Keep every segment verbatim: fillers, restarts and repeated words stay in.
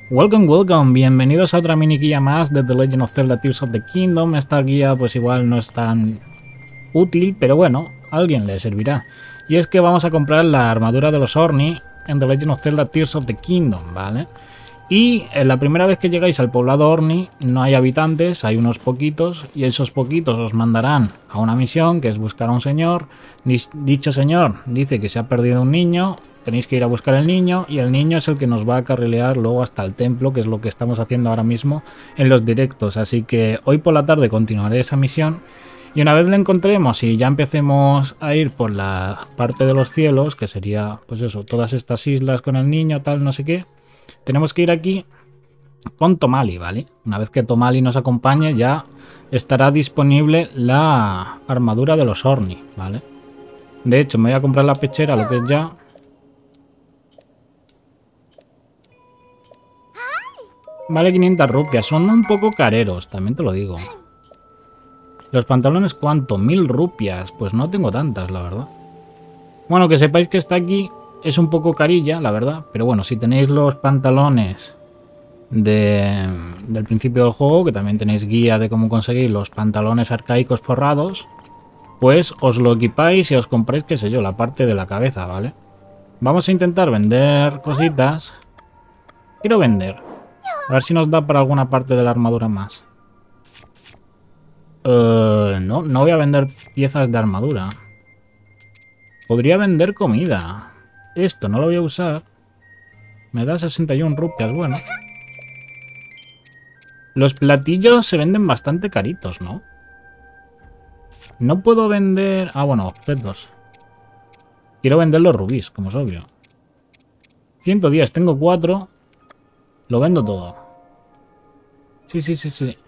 Welcome, welcome, bienvenidos a otra mini guía más de The Legend of Zelda Tears of the Kingdom. Esta guía pues igual no es tan útil, pero bueno, a alguien le servirá. Y es que vamos a comprar la armadura de los Orni en The Legend of Zelda Tears of the Kingdom, ¿vale? Y en la primera vez que llegáis al poblado Orni no hay habitantes, hay unos poquitos, y esos poquitos os mandarán a una misión que es buscar a un señor. Dicho señor dice que se ha perdido un niño. Tenéis que ir a buscar al niño y el niño es el que nos va a carrilear luego hasta el templo, que es lo que estamos haciendo ahora mismo en los directos. Así que hoy por la tarde continuaré esa misión y una vez la encontremos y ya empecemos a ir por la parte de los cielos, que sería pues eso, todas estas islas con el niño, tal, no sé qué, tenemos que ir aquí con Tomali, ¿vale? Una vez que Tomali nos acompañe ya estará disponible la armadura de los Orni, ¿vale? De hecho me voy a comprar la pechera, lo que es ya... Vale quinientas rupias, son un poco careros, también te lo digo. ¿Los pantalones cuánto? Mil rupias, pues no tengo tantas, la verdad. Bueno, que sepáis que está aquí, es un poco carilla, la verdad. Pero bueno, si tenéis los pantalones de, del principio del juego, que también tenéis guía de cómo conseguir los pantalones arcaicos forrados, pues os lo equipáis y os compráis, qué sé yo, la parte de la cabeza, ¿vale? Vamos a intentar vender cositas. Quiero vender. A ver si nos da para alguna parte de la armadura más. Uh, no, no voy a vender piezas de armadura. Podría vender comida. Esto no lo voy a usar. Me da sesenta y una rupias, bueno. Los platillos se venden bastante caritos, ¿no? No puedo vender... Ah, bueno, objetos. Quiero vender los rubíes, como es obvio. ciento diez, tengo cuatro. Lo vendo todo. Sí, sí, sí, sí.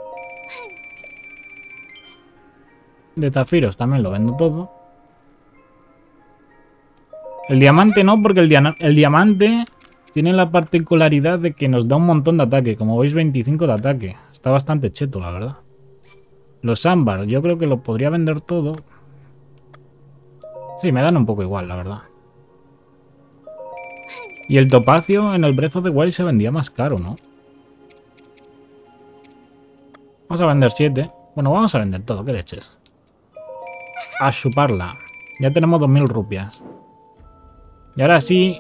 De zafiros también lo vendo todo. El diamante no, porque el, dia el diamante tiene la particularidad de que nos da un montón de ataque. Como veis, veinticinco de ataque. Está bastante cheto, la verdad. Los ámbar, yo creo que lo podría vender todo. Sí, me dan un poco igual, la verdad. Y el topacio en el Breath of the Wild se vendía más caro, ¿no? Vamos a vender siete. Bueno, vamos a vender todo, ¿qué leches? A chuparla. Ya tenemos dos mil rupias. Y ahora sí...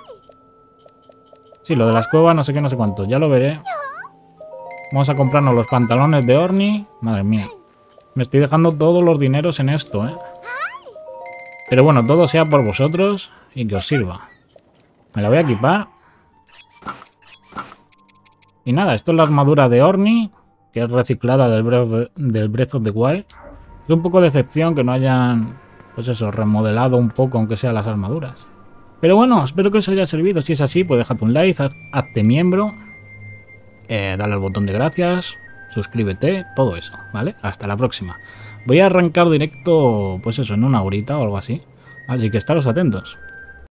Sí, lo de las cuevas, no sé qué, no sé cuánto. Ya lo veré. Vamos a comprarnos los pantalones de Orni. Madre mía. Me estoy dejando todos los dineros en esto, ¿eh? Pero bueno, todo sea por vosotros y que os sirva. Me la voy a equipar. Y nada, esto es la armadura de Orni, que es reciclada del Breath, of the, del Breath of the Wild. Es un poco de decepción que no hayan, pues eso, remodelado un poco, aunque sea las armaduras. Pero bueno, espero que os haya servido. Si es así, pues déjate un like, haz, hazte miembro, eh, dale al botón de gracias, suscríbete, todo eso, ¿vale? Hasta la próxima. Voy a arrancar directo, pues eso, en una horita o algo así. Así que estaros atentos.